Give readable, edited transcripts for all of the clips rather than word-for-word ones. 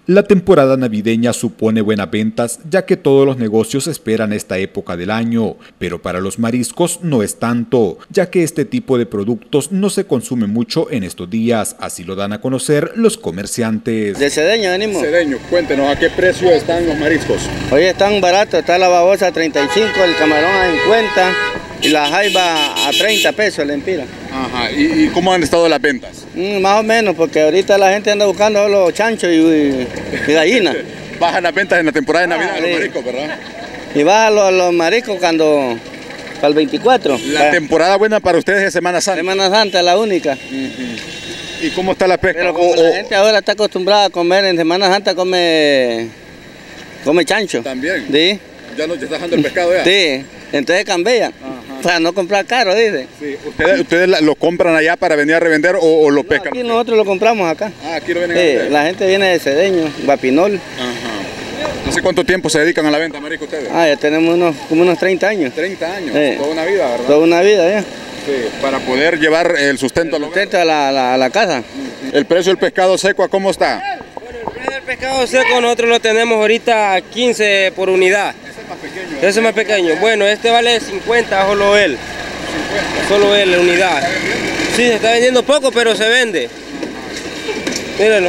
La temporada navideña supone buenas ventas, ya que todos los negocios esperan esta época del año, pero para los mariscos no es tanto, ya que este tipo de productos no se consume mucho en estos días, así lo dan a conocer los comerciantes. De Cedeño venimos. Cedeño, cuéntenos, ¿a qué precio están los mariscos? Hoy están baratos, está la babosa a 35, el camarón a 50 y la jaiba a 30 pesos la empira. Ajá, ¿y cómo han estado las ventas? Más o menos, porque ahorita la gente anda buscando los chanchos y gallinas. Bajan las ventas en la temporada de Navidad de los mariscos, ¿verdad? Y bajan los mariscos cuando, para el 24. La temporada buena para ustedes es Semana Santa. Semana Santa es la única. ¿Y cómo está la pesca? Pero como la gente ahora está acostumbrada a comer en Semana Santa, come chancho. ¿También? Sí. ¿Ya no te está dejando el pescado ya? Sí, entonces cambian. Para no comprar caro, dice. Sí. ¿Ustedes lo compran allá para venir a revender o lo pescan? Aquí nosotros lo compramos acá. Ah, aquí lo vienen a vender. La gente viene de Cedeño, Guapinol. Ajá. ¿Hace cuánto tiempo se dedican a la venta, marisco, ustedes? Ya tenemos como unos 30 años. 30 años, toda una vida, ¿verdad? Toda una vida, ya. Sí, para poder llevar el sustento, a la casa. ¿El precio del pescado seco a cómo está? Bueno, el precio del pescado seco nosotros lo tenemos ahorita a 15 por unidad. Ese es más pequeño. Ese es más pequeño. Bueno, este vale 50, solo él. 50. Solo él, la unidad. Sí, se está vendiendo poco, pero se vende. Míralo.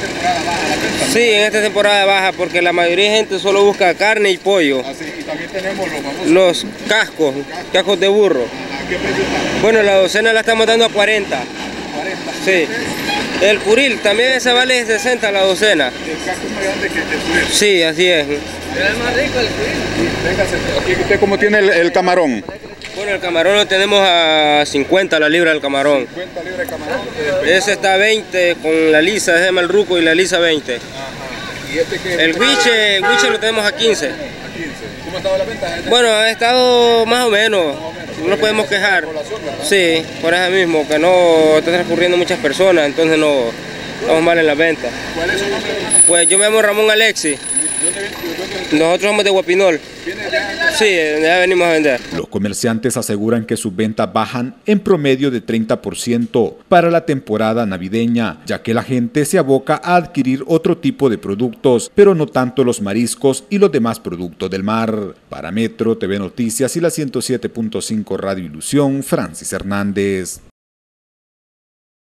Sí, en esta temporada baja, porque la mayoría de gente solo busca carne y pollo. Así, y también tenemos los cascos de burro. ¿A qué precio está? Bueno, la docena la estamos dando a 40. 40. Sí. El curil también ese vale 60 la docena. El casco es más grande que el curil. Sí, así es. Pero es más rico el curil. Véngase, aquí ¿usted cómo tiene el camarón? Bueno, el camarón lo tenemos a 50 la libra del camarón. 50 libras de camarón. Ese está a 20 con la lisa, ese es el ruco y la lisa 20. Ajá. ¿Y este qué? El guiche lo tenemos a 15. A 15. ¿Cómo ha estado la venta? Bueno, ha estado más o menos. No nos podemos quejar. Sí, por eso mismo, que no está transcurriendo muchas personas, entonces no estamos mal en la venta. ¿Cuál es su nombre, hermano? Pues yo me llamo Ramón Alexis. Nosotros somos de Guapinol. Sí, ya venimos a vender. Los comerciantes aseguran que sus ventas bajan en promedio de 30% para la temporada navideña, ya que la gente se aboca a adquirir otro tipo de productos, pero no tanto los mariscos y los demás productos del mar. Para Metro TV Noticias y la 107.5 Radio Ilusión, Francis Hernández.